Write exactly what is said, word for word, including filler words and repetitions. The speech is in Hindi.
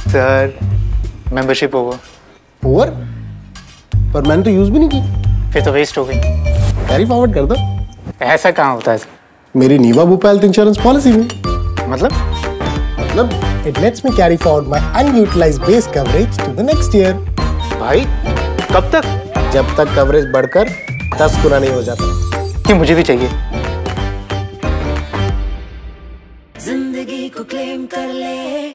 Sir membership over. ओवर? पर मैंने तो यूज भी नहीं की। फिर तो वेस्ट हो गई। कैरी फॉरवर्ड कर दो। ऐसा कहाँ होता है? मेरी Niva Bupa health insurance policy में। मतलब मतलब it lets me carry forward my unutilized base coverage to the next year। भाई कब तक? जब तक कवरेज बढ़कर दस गुना नहीं हो जाता। कि मुझे भी चाहिए। जिंदगी को क्लेम कर ले।